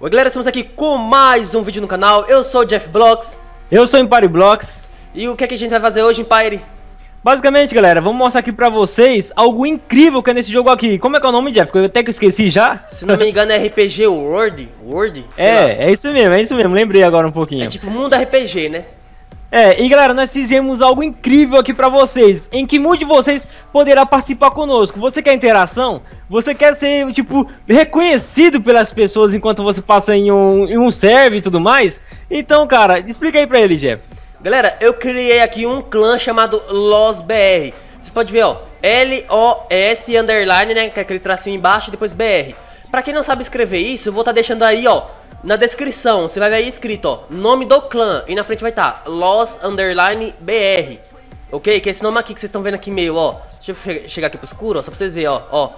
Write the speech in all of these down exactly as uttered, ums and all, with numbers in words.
Oi galera, estamos aqui com mais um vídeo no canal. Eu sou o Jeff Blocks. Eu sou o Empire Blocks. E o que é que a gente vai fazer hoje, Empire? Basicamente, galera, vamos mostrar aqui pra vocês algo incrível que é nesse jogo aqui. Como é que é o nome, Jeff? Eu até que eu esqueci já. Se não me engano é R P G World. World? É, é isso mesmo, é isso mesmo. Lembrei agora um pouquinho. É tipo mundo R P G, né? É, e galera, nós fizemos algo incrível aqui pra vocês, em que muitos de vocês poderá participar conosco. Você quer interação? Você quer ser, tipo, reconhecido pelas pessoas enquanto você passa em um, em um server e tudo mais? Então, cara, explica aí pra ele, Jeff. Galera, eu criei aqui um clã chamado LosBR. Você pode ver, ó, L O S underline, né, que é aquele tracinho embaixo e depois B R. Pra quem não sabe escrever isso, eu vou estar tá deixando aí, ó, na descrição. Você vai ver aí escrito, ó, nome do clã. E na frente vai estar tá, Los underline B R. Ok? Que é esse nome aqui que vocês estão vendo aqui meio, ó. Deixa eu chegar aqui pro escuro, ó, só pra vocês verem, ó, ó.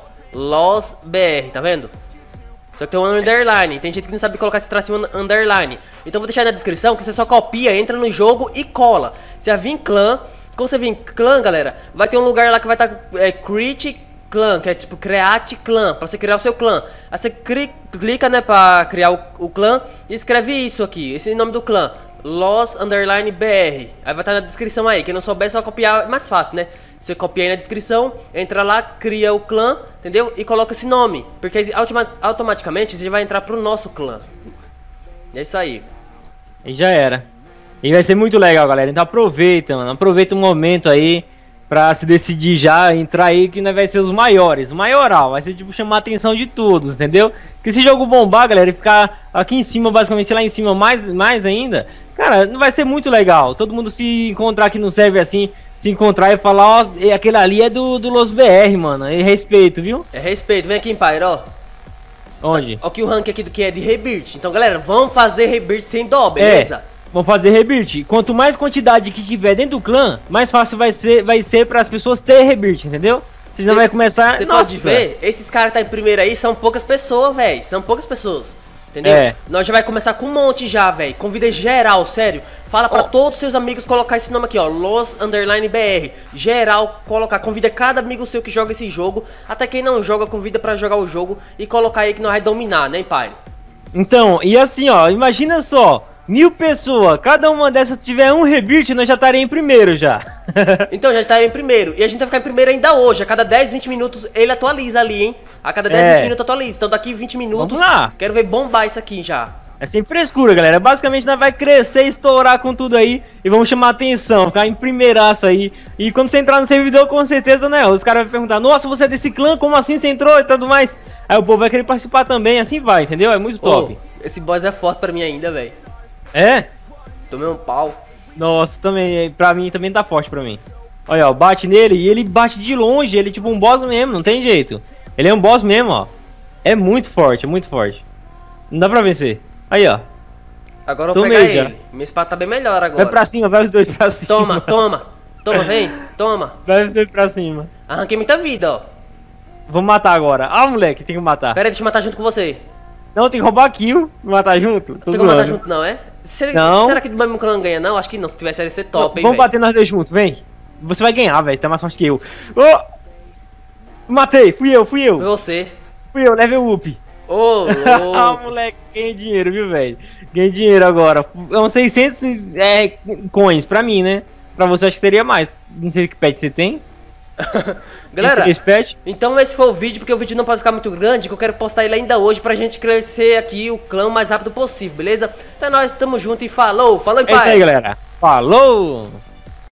LosBR, tá vendo? Só que tem um underline, tem gente que não sabe colocar esse tracinho underline. Então eu vou deixar aí na descrição que você só copia, entra no jogo e cola. Você vai vir em clã, quando você vir em clã, galera, vai ter um lugar lá que vai estar tá, é, Create Clã, que é tipo Create Clã, pra você criar o seu clã. Aí você clica, né, pra criar o, o clã e escreve isso aqui, esse é o nome do clã. Los underline B R. Aí vai estar na descrição aí. Quem não souber é só copiar, é mais fácil, né? Você copia aí na descrição, entra lá, cria o clã, entendeu? E coloca esse nome, porque automa automaticamente você vai entrar pro nosso clã. É isso aí. E já era. E vai ser muito legal, galera. Então aproveita, mano. Aproveita o momento aí pra se decidir já, entrar aí que nós vai ser os maiores. O maioral, vai ser tipo chamar a atenção de todos, entendeu? Que se jogo bombar, galera, e ficar aqui em cima, basicamente lá em cima mais, mais ainda, cara, não vai ser muito legal. Todo mundo se encontrar aqui no server assim, se encontrar e falar, ó, aquele ali é do, do LosBR, mano. E respeito, viu? É respeito. Vem aqui, Empire, ó. Onde? Ó, aqui o rank aqui do que é de Rebirth. Então, galera, vamos fazer Rebirth sem dó, beleza? É. Vamos fazer Rebirth. Quanto mais quantidade que tiver dentro do clã, mais fácil vai ser, vai ser para as pessoas ter Rebirth, entendeu? Você já vai começar. Você pode ver, esses caras que tá em primeiro aí são poucas pessoas, velho. São poucas pessoas. Entendeu? É. Nós já vai começar com um monte já, velho. Convida geral, sério. Fala pra oh. todos os seus amigos colocar esse nome aqui, ó. Los underline B R. Geral, colocar. Convida cada amigo seu que joga esse jogo. Até quem não joga, convida pra jogar o jogo. E colocar aí que nós vai dominar, né, pai? Então, e assim, ó. Imagina só. Mil pessoas, cada uma dessas tiver um Rebirth, nós já estaria em primeiro já. Então já estaria em primeiro. E a gente vai ficar em primeiro ainda hoje. A cada dez, vinte minutos ele atualiza ali, hein? A cada dez, é. vinte minutos atualiza. Então daqui vinte minutos, vamos lá. Quero ver bombar isso aqui já. É sem frescura, galera. Basicamente nós vai crescer, estourar com tudo aí. E vamos chamar atenção, ficar em primeiraço aí. E quando você entrar no servidor, com certeza, né? Os caras vão perguntar, nossa, você é desse clã, como assim você entrou e tudo mais? Aí o povo vai querer participar também, assim vai, entendeu? É muito top. Oh, esse boss é forte pra mim ainda, velho. É? Tomei um pau. Nossa, também, pra mim, também tá forte pra mim. Olha, ó, bate nele e ele bate de longe, ele é tipo um boss mesmo, não tem jeito. Ele é um boss mesmo, ó. É muito forte, é muito forte. Não dá pra vencer. Aí, ó. Agora eu vou pegar ele. Já. Minha espada tá bem melhor agora. Vai pra cima, vai os dois pra cima. Toma, toma. Toma, vem, toma. Vai os dois pra cima. Arranquei muita vida, ó. Vamos matar agora. Ah, moleque, tem que matar. Pera aí, deixa eu matar junto com você. Não, tem que roubar kill, matar junto. Tô tem que matar junto não, é? Será, não. será que do mesmo clã ganha não? Acho que não, se tivesse ia ser top, hein, vamos véio. Bater nós dois juntos, vem. Você vai ganhar, velho, tá mais forte que eu. Oh! Matei, fui eu, fui eu. Foi você. Fui eu, level up. Ô, oh, ah, moleque, ganhei dinheiro, viu, velho? Ganhei dinheiro agora. É uns seiscentos é, coins pra mim, né? Pra você acho que teria mais. Não sei que pet você tem. Galera, então esse foi o vídeo, porque o vídeo não pode ficar muito grande, que eu quero postar ele ainda hoje pra gente crescer aqui o clã o mais rápido possível, beleza? Então nós estamos juntos e falou, falou em paz. É isso aí, galera. Falou!